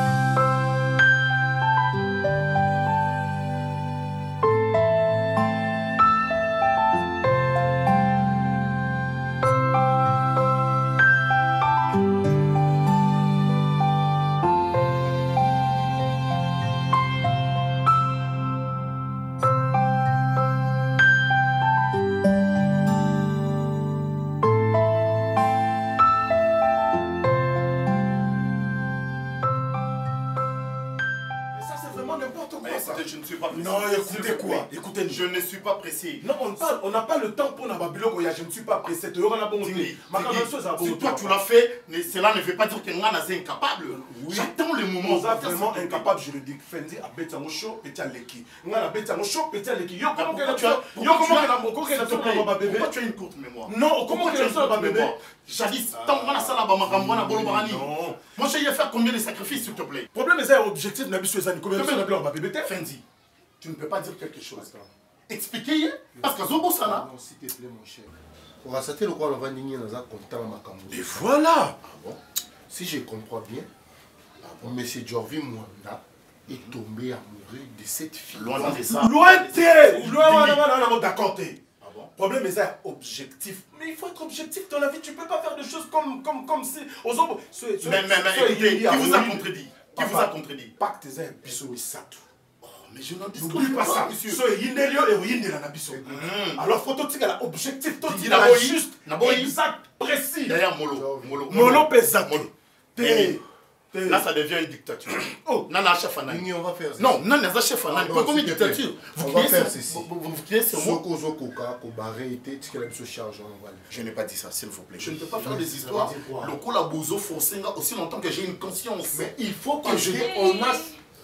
n'importe quoi. Mais écoutez, je ne suis pas pressé. Non, écoutez quoi. Écoutez, je ne suis pas pressé. Non, on n'a pas le temps pour Nababilo. Je ne suis pas pressé. Tu auras la bonne idée. Si toi tu l'as fait, cela ne veut pas dire que Ngana est incapable. J'attends le moment. On est vraiment incapable juridique. Fendi a bêté en chaud, petit à l'équipe. Ngana a bêté en chaud, petit à l'équipe. Yo, comment que tu as. Yo, comment que la moko que la bébé. Pourquoi tu as une courte mémoire? Non, comment que la bébé. Jadis, tant qu'on a ça là-bas, non. Moi, j'ai fait combien de sacrifices, s'il te plaît? Le problème est objectif, n'a pas besoin de combien de temps bébé. Fendi, tu ne peux pas dire quelque chose. Expliquez, parce que Zobo Sana. Non, s'il te plaît, mon cher. On va s'attendre quoi, on va digner dans un content à ma cambo. Et voilà. Ah bon? Si je comprends bien, M. Jorvi Mwanda est tombé amoureux de cette fille. Loin de ça. Loin de Loin, d'accord, t'es. Le problème est objectif. Mais il faut être objectif dans la vie. Tu ne peux pas faire des choses comme, comme, comme si. Aux autres. Mais, mais, mais, écoutez, qui vous a contredit? Qui vous a contredit? Pacte des biso et satou. Oh, mais je n'en n'oublie pas ça, monsieur. So, Yindelio et Yindela Nabiso. Alors, faut tout dire l'objectif. Tout dire juste. Exact, précis. D'ailleurs, Molo. Molo. Molo pesat. Là, ça devient une dictature. Oh, Nana chef Anani. On va faire ça. Non, Nana chef Anani. Pourquoi une dictature? Vous va faire ceci. Vous criez sur moi. Soko Zoko Kako Barré était ce qu'elle a charge. Je n'ai pas dit ça, s'il vous plaît. Je ne peux pas faire des histoires. Le col à Bozo forcé aussi longtemps que j'ai une conscience. Mais il faut que je. On a.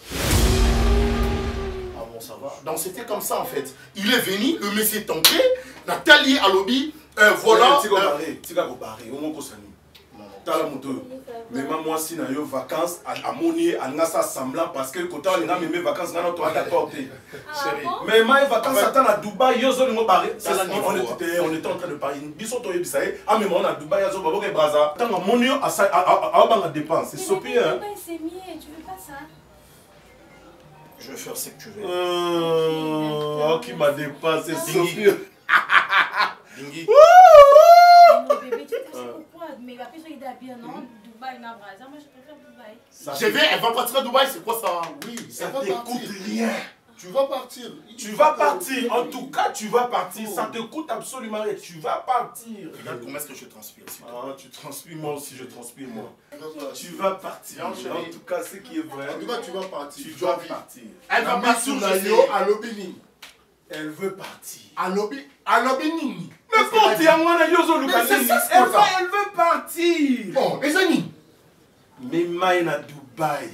Ah bon, ça va. Donc c'était comme ça en fait. Il est venu, le monsieur est tombé, Nathalie à lobby. Voilà. Tika Barré, on m'a tala moto mais moi si na yo vacances à moni à ngasa semblant parce que côté on a même vacances ngana to d'accord chérie mais ma vacances attend à Dubaï yo zo ngo baré on était on était en train de parler biso to yebisa e ah mais on a Dubaï zo babo ke braza tant moni a a banga dépense c'est sopi hein c'est mieux tu veux pas ça je vais faire ce que tu veux oh qui m'a dépassé sopi Dingi. Non, bébé, tu sais pourquoi? Mais la personne est habillée, non? Dubaï, n'a pas. Moi, je préfère Dubaï. Je vais, elle va partir à Dubaï, c'est quoi ça? Oui, ça t'écoute rien. Tu vas partir. Tu vas partir. En tout cas, tu vas partir. Ça te coûte absolument rien. Tu vas partir. Regarde comment est-ce que je transpire. Ah, tu transpires, moi aussi, je transpire, moi. Tu vas partir. En tout cas, ce qui est vrai. En tout cas, tu vas partir. Tu vas partir. Elle va partir à l'Obini. Elle veut partir. À l'Obini. Mais porte à moi, elle va, elle veut partir. Bon, et Zani? Mais mine à Dubaï.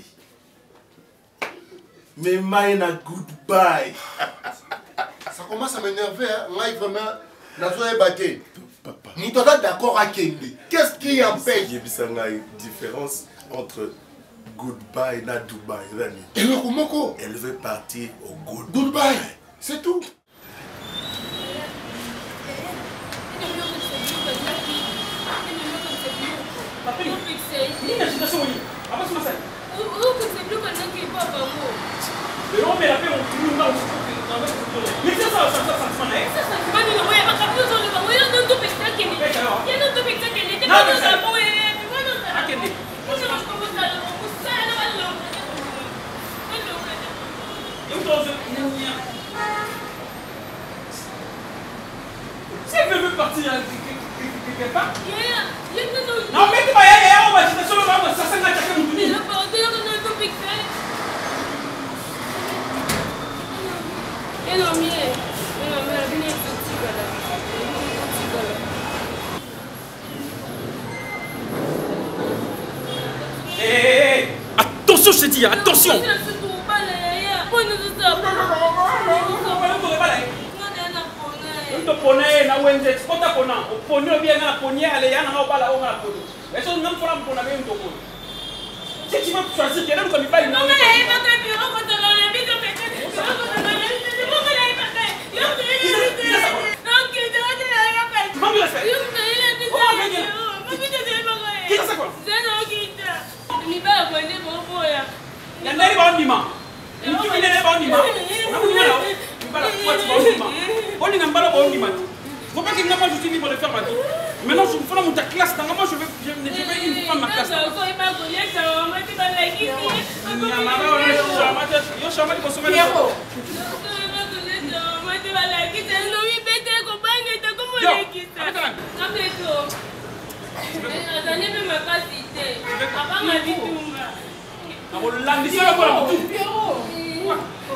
Mais mine à goodbye. Ça commence à m'énerver, hein. Là, vraiment, la zone est battue. Papa. Nous sommes d'accord à Kende. Qu'est-ce qui empêche? Il y a une différence entre goodbye et Dubaï. Et le Kumoko? Elle veut partir au goodbye. Goodbye. C'est tout. Si elle veut partir quelque part. Non, mais tu vas y aller, on va dire que ça s'est gâté comme tout. Mais là, par contre, on a un topic fait. Et non, mais, et non, mais, elle vient de petit gars. Hé, attention, je te dis, attention. To pone na wenze spota pona o pone bien na pone ale ya na bala o na podo eso non fora pona bien to podo si tu vas choisir quelqu'un comme il va il non mais il va te dire on te la vie de peut-être on te la vie de bon que il va faire yo te non que tu vas te la faire tu vas me laisser yo te il est dit ça mais tu te dis pas qui ça quoi c'est non qui ta ni ba ko ni mo ko ya ya ndari ba ndima ni tu ni ndari ba ndima na mu nyala ni ba la kwa ti ba ndima on n'est pas là pour on ne faut pas que moi je suis libre de faire ma vie. Maintenant je me fais dans ta classe, dans moi je vais je vais une fois ma classe.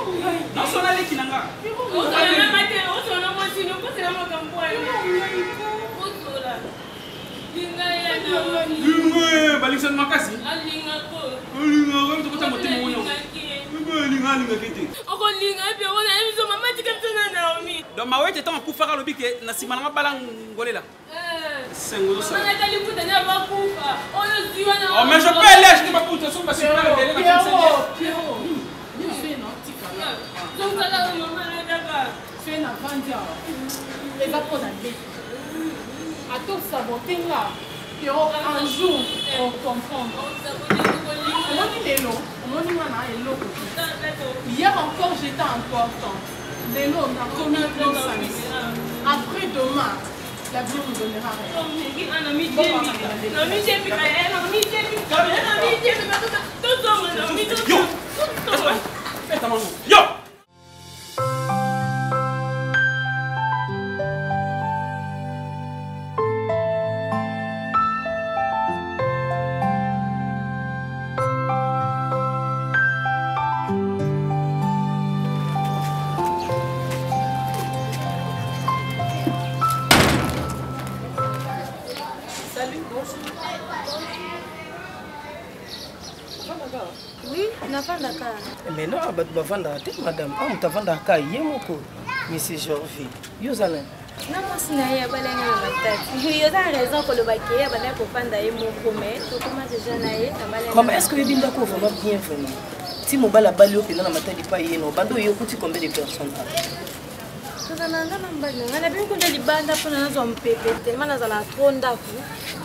nasona leki na nga ozala mate ozala mwasino kosela makambo wana ozola linga ya na linga balikisani makasi alinga ko alinga ko tokota motema wono linga linga kete okolinga pe ona ebiso mama tikatana Naomi donc mawe te tanga kufaka lobi ke na sima na bala ngolela sengo so mama tali kuta na bakufa oyo ziwa na oh mais je peux aller acheter ma poutre sur parce que là le délai na Pierrot Pierrot ni fait non tika donc là maman na daka fait na vandia et va pour la bête à tout saboter là Pierrot un jour on comprend on dit les lots on dit on a les lots hier encore j'étais important les lots on a commis plein service après demain la vie nous donnera rien. Yo! Oui, navandaka. Mais non, bavanda te madame. Ah, mutavanda ka yemoko. Monsieur Jorvi. Yozala. Na mwasi na ye abalenga na matati. Yo za raison koloba ke ya bana kopanda ye moko mais to comment déjà na ye abalenga. Maman, est-ce que le binda ko vraiment bien vraiment? Si mon bala bali opena na matadi pa yeno, bando yo kuti combien de personnes? Toza nanga na mbala. Ngana bi ko ndeli banda pona na zo mpepe tellement na zala trop ndaku.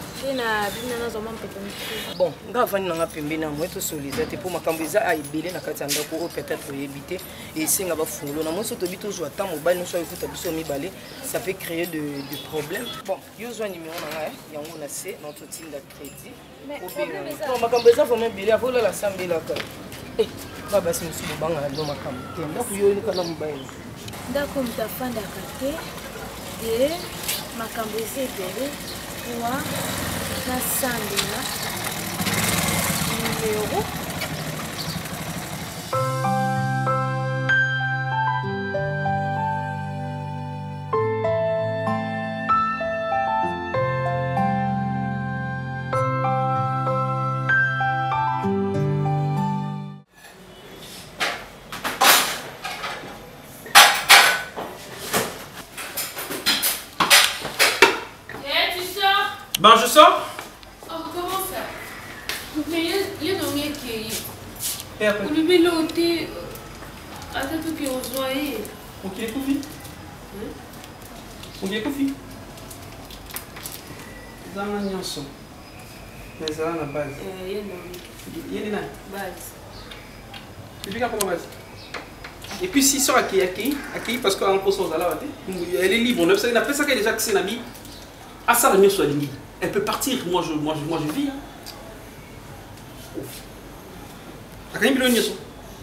Bon, nga vani nanga pembeni na mweto solidarité pour makambo eza a ebele na kati ya ndako o peut-être oyebite et singa ba fungulo na moso to bito zo ata mobile no so ekuta biso mibale ça peut créer de de problèmes. Bon, yo zo numéro na nga yango na C na to tinda crédit. Bon, makambo eza vraiment ebele avola la sambela ka. Eh, ba basi musu banga ndo makambo. Ndako yo ni kana mobile. Ndako mtafanda kate et makambo eza ebele. Moi, la sandina numéro Ben je sors. Oh comment ça? Mais il y a un mec qui Et après? Vous lui l'ôter à tout qui ont joyé. Ok, les coffee. Ok, coffee. Dans la nyonso. Mais ça la base. Il y a un mec. Il y a une base. Tu fais comment base? Et puis s'il sort à qui, à qui, à qui parce qu'en posant là, elle est libre. On a fait ça qu'elle est déjà que c'est ami. À ça la nyonso est libre. Elle peut partir, moi je, moi je, moi je vis. Hein. À quand il y a une nyonso?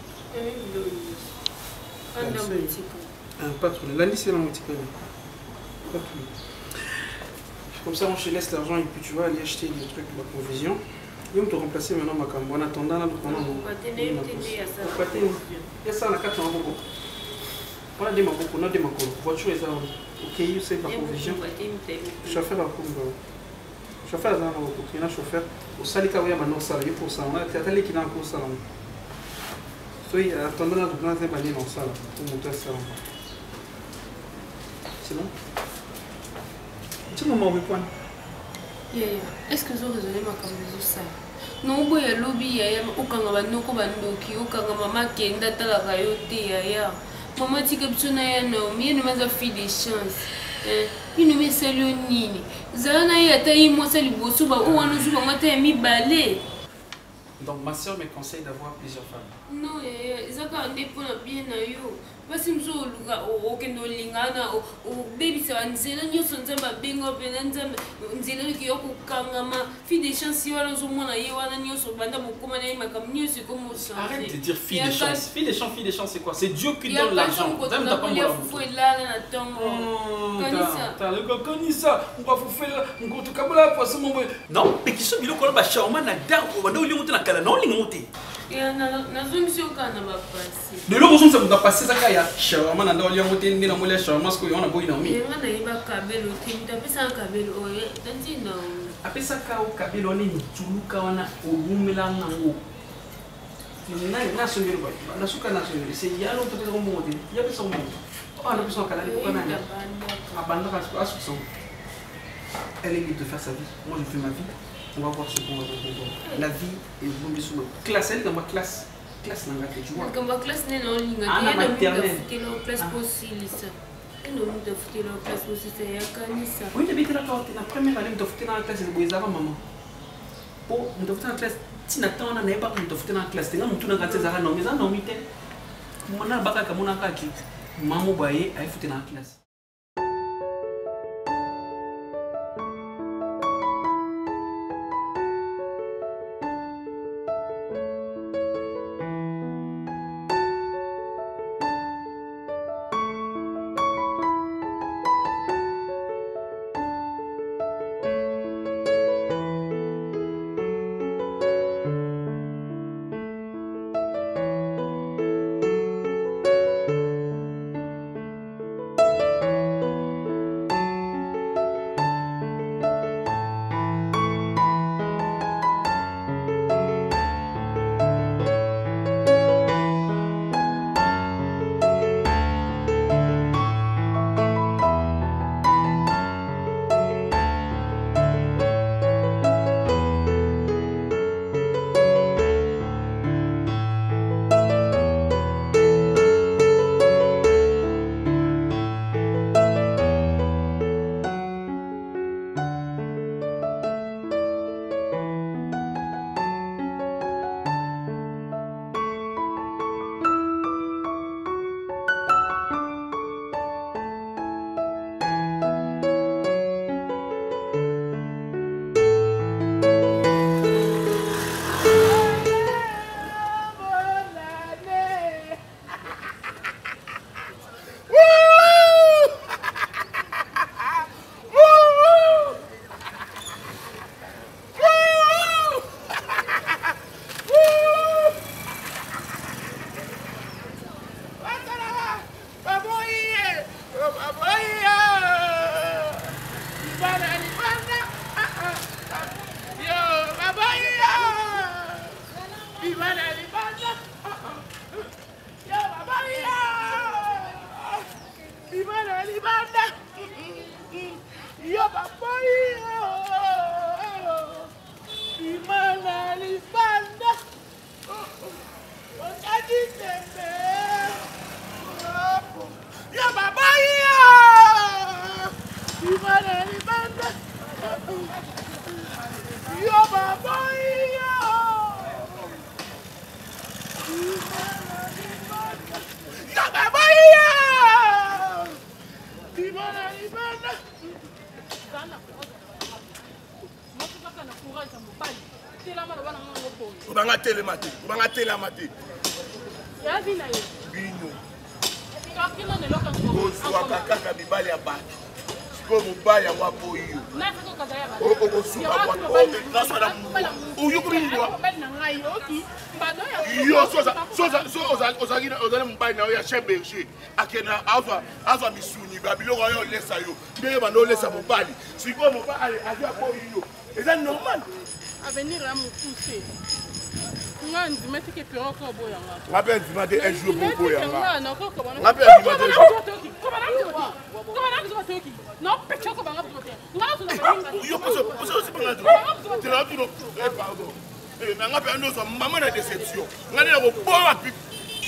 Pas trop. Lundi c'est la moitié. Pas trop. Comme ça, on se laisse l'argent et puis tu vas aller acheter des trucs pour la provision. Et on te remplacer maintenant ma cam. En attendant, là, on a il y a ça, on a quatre ans. On a des maboko, on a des maboko. Voiture est là. Ok, c'est la provision. Chauffeur à Kumba. Chauffeur à Zana, il y a un chauffeur. Au Salika, il y a un salaire pour ça. On a un qui n'a pas de salaire. Soyez attendant, on a un panier dans ça pour monter ça. C'est bon? Tu m'as dit quoi? Est-ce que vous raisonnez ma comme ça? Non, boy, le lobby, il y a aucun banoko bandoki, aucun maman qui est dans la rayoté. Maman, tu as besoin d'un homme, il nous a fait des chances. Il nous met salonini. Zana y a taillé moi ça lui bosse ou on nous joue matin mi balai. Donc ma soeur me conseille d'avoir plusieurs femmes. Non, ils ont dépend bien à yo. Parce que nous avons aucun lingana ou baby ça on zèle nous sommes zamba bingo benanza nzela qui yoko kangama fille des chances yo la zo mona yo wana nyoso banda bokoma na ima comme nyoso comme ça. Arrête de dire fille des chances. Fille des chances, fille des chances c'est quoi? C'est Dieu qui donne l'argent. Même t'as pas moi. T'as le gars connaît ça. On va vous faire on compte kabula pour ce moment. Non, mais qui sont biloko ba shauma na dar on va donner monter na kala non lingote. De l'eau, on s'est passé ça qu'il y a shawarma dans l'eau, il y a un côté de la shawarma, ce qu'on a beau innommé. Après ça, quand Kabelo ni Tuluka wana Ogumela nango. Na na songero ba. Na suka na songero. C'est yalo to ko mo de. Ya pe son mo. Oh na pe son kala ko na. Abanda ka ko asu son. Elle est libre de faire sa vie. Moi je fais ma vie. On va voir ce qu'on va faire. La vie est bonne sur classe elle dans ma classe. Classe na ngate tu vois. Comme ma classe n'est non ligne. Ah na maternelle. Place possible ça. Nous de foutre la place aussi c'est ya kanisa. Oui, depuis la première année de foutre dans la classe de Boisava maman. Pour nous foutre dans la classe, si n'attend on n'a pas de foutre dans la classe, t'es là mon tour dans la classe ça non mais ça non mité. Mon na baka comme on a kaki. Maman boyer a foutre dans la classe. Obanga telemate, obanga telemate. Ya vina ye. Bino. Kakilo ne loka ngo. Ozo akaka bibali ya batu. Siko mubaya wapo hiyo. Na siko kadaya ba. O o suka kwa. O nasa na mu. Uyu kubindwa. Na ngai oki. Mbado ya. Yo soza soza so oza oza gina oza mubaya na ya chemberger. Akena azwa azwa misuni babilo yo lesa yo. Ndeye ba no lesa mubali. Siko mubali azwa po hiyo. Is that normal? Avenir à mon poussé. Nga ndimati ke piro ko boya nga. Ngabe ndimati un jour pour boya nga. Nga na ko ko bana. Ngabe ndimati. Ko bana ko. Ko bana ko toki. Non pecho ko bana ko. Nga so na. Yo poso poso si bana. Tu l'as dit non. Eh pardon. Eh mais ngabe ando so maman na déception. Nga ni ko boya pi.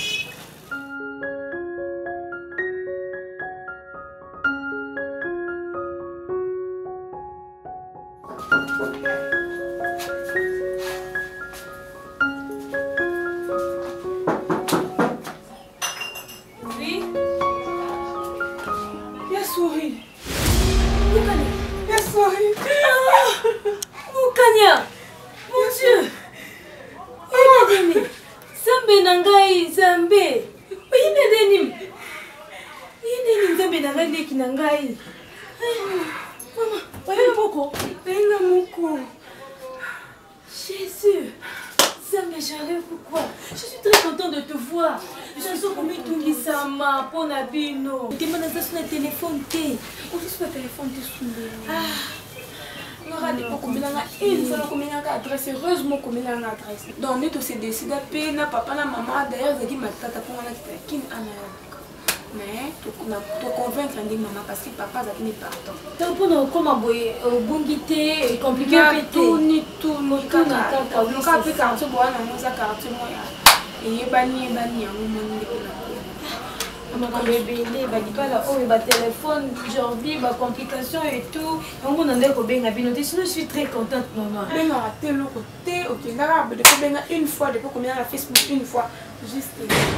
Mukanya, mon Dieu, Yinedeni, Zambe nangai, Zambe, Yinedeni, Yinedeni, Zambe nangai leki nangai. Maman, Bayenga moko, Bayenga moko. Jésus, Zambe, j'arrive. pourquoi? Je suis très contente de te voir. Je suis comme tout sama pour Nabino. Tu m'as donné sur le téléphone. Tu es sur le téléphone. Ah. Une fois qu'on a adresse, heureusement qu'on a une adresse. Donc, nous tous décidé à payer papa et maman. D'ailleurs, j'ai dit ma tata pour la qui mais tu convaincre maman parce que papa a fini partant. Donc, pour nous, comment bon guité et compliqué tout ni tout le monde. Tout le monde a fait quartier, bon, on a quartier moyen. Et il bani et bani à un moment bébé, il pas là, oh, il va téléphone, aujourd'hui, il va complications et tout. On a dit que je suis très contente, maman. On a raté le côté, ok, l'arabe, depuis une fois, depuis combien on a Facebook une fois, juste.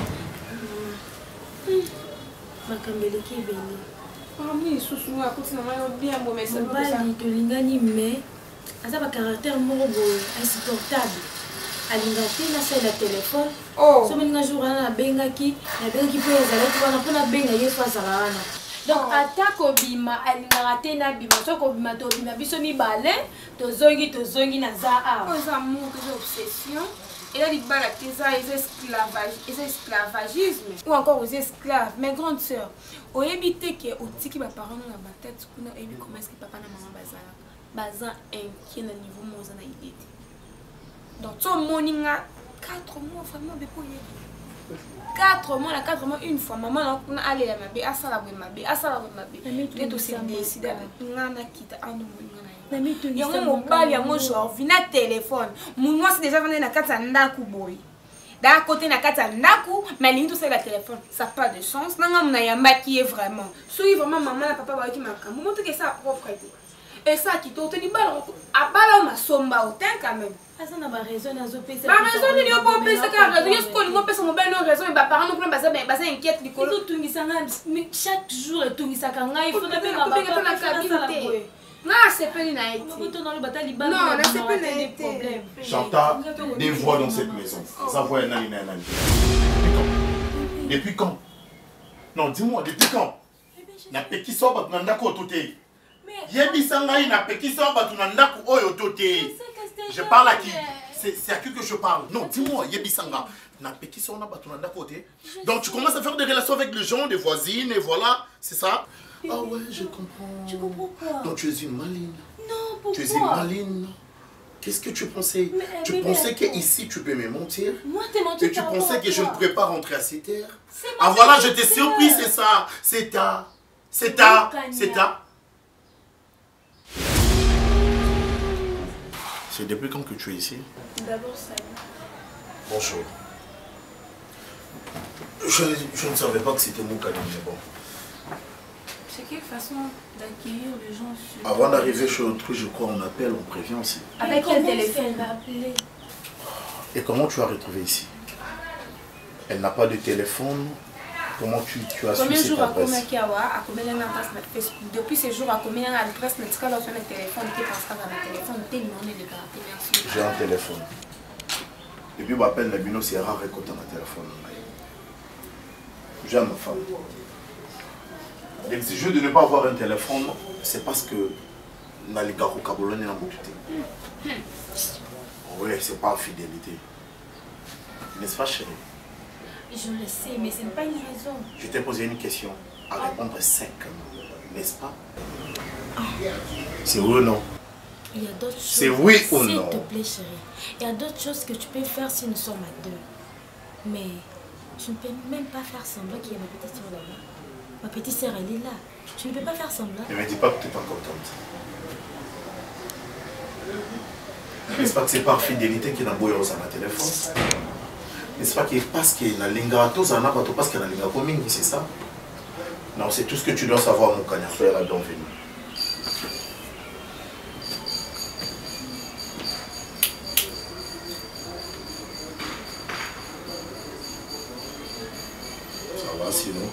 Ma camélé qui est bénie. Ah, oui, sous-sous, à côté de maman, bien bon, mais ça va pas de l'ingani, mais ça va caractère mort insupportable. Alingati na sala téléphone. Oh. So mena jour na benga ki, na benga ki pe ezala ki wana pona benga yefa zala wana. Donc atako bima alingati na bima so ko bima to bima biso mi bale, to zongi to zongi na za a. Oh ça amour, c'est obsession. Et là il bala que ça est esclavage, c'est esclavagisme ou encore aux esclaves. Mes grandes sœurs, au éviter que au tiki ba parents na ba tête kuna ebi comment est-ce que papa na maman bazala. Bazan inquiet na niveau moza na idée. Donc, tu as quatre mois, vraiment, quatre mois, quatre mois, une fois. Maman, on a allé à ma bé, à ça la bé, ma bé, à ça la bé, ma bé. Tu es aussi décidé. On a quitté un nom. Il y a un mobile, il y a un jour, vina téléphone. Moi, c'est déjà venu à quatre ndaku boy. D'un côté, na quatre ndaku, mais ligne tout ça, la téléphone. Ça n'a pas de chance. Non, on a maquillé vraiment. Si vraiment, maman, papa, qui m'a dit, moi, tu es ça propre. Et ça qui t'a tenu balle, à balle, on a somba au teint quand même. Ça n'a pas raison, n'a pas raison. Ma raison, il n'y a pas raison. Est-ce qu'on a fait mon bel raison et parents nous prennent parce inquiète du colo. Chaque jour, tout il faut que la cabine. Non, c'est pas une haïti. Non, c'est pas une problème. Chanta, des voix dans cette maison. Ça voit un ani, un ani. Depuis quand? Non, dis-moi, depuis quand? Na peki soba tunanda ko toté. Yebi sangai na peki soba tunanda ko oyo toté. Je parle à qui? C'est à qui que je parle? Non, dis-moi, Yebi Sanga. Donc tu commences à faire des relations avec les gens, des voisines, et voilà, c'est ça? Ah ouais, je comprends. Tu comprends quoi? Donc tu es une maline. Non, pourquoi? Tu es une maline. Qu'est-ce que tu pensais? Mais, Tu mais pensais qu'ici tu peux me mentir? Moi, t'es menti. Et tu pensais que je ne pourrais pas rentrer à cette heure? Ah voilà, je t'ai surpris, c'est ça. C'est ta. C'est ta. C'est ta. C'est depuis quand que tu es ici? D'abord, ça. Bonjour. Je, je ne savais pas que c'était mon cadeau, mais bon. C'est quelle façon d'accueillir les gens sur... Avant d'arriver chez autrui, je crois, on appelle, on prévient aussi. Avec quel téléphone elle va appeler? Et comment tu as retrouvé ici? Elle n'a pas de téléphone. Comment tu, tu as su cette adresse? Depuis ce jour, à combien d'adresses ne tient pas le téléphone qui passe pas dans le téléphone? J'ai un téléphone. Et puis, je m'appelle Nabino, c'est rare quand on a un téléphone. J'aime ma femme. L'exigence de ne pas avoir un téléphone, c'est parce que Naliga Kabolone n'a pas. Oui, c'est pas fidélité. N'est-ce pas, chérie? Je le sais, mais ce n'est pas une raison. Je t'ai posé une question à répondre cinq, n'est-ce pas? C'est oui ou non? Il y a d'autres choses. C'est oui ou non? S'il te plaît, chérie. Il y a d'autres choses que tu peux faire si nous sommes à deux. Mais tu ne peux même pas faire semblant qu'il y a ma petite soeur là-bas. Ma petite soeur, elle est là. Tu ne peux pas faire semblant. Ne me dis pas que tu n'es pas contente. N'est-ce pas que c'est par fidélité qu'il y a un boyau sur ma téléphone? N'est-ce pas que parce qu'il y a un lingato, ça n'a pas parce qu'il y a un lingato, c'est ça? Non, c'est tout ce que tu dois savoir, mon canard. Soyez la bienvenue. Ça va sinon?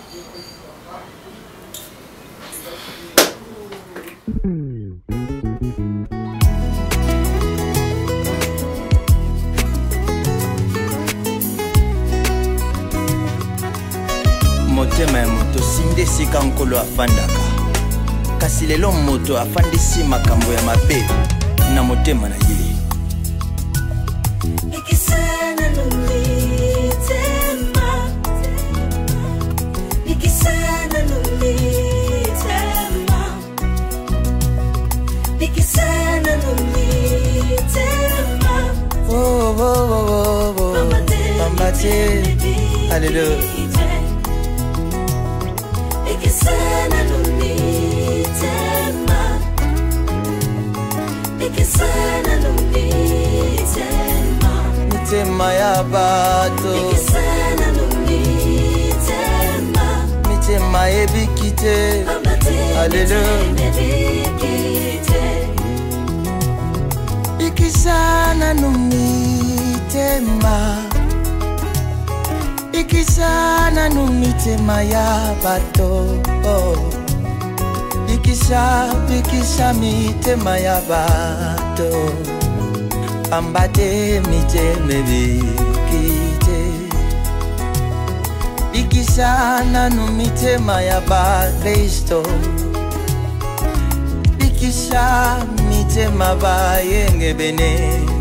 motema ya moto sinde sika nkolo afandaka kasi lelo moto afandisi makambo ya mabe na motema na ye. Ikisana nuli te. Alléluia. Ikisana numitema, ikisana numitema, mitema ya bato, ikisana numitema, mitema ebikite. Alléluia. Ikisana numitema, ikisana numitema ya bato, ikisha ikisha mitema ya bato, ambate miteme bikite, ikisana numitema ya ba Kristo, ikisha mitema ba yenge bene.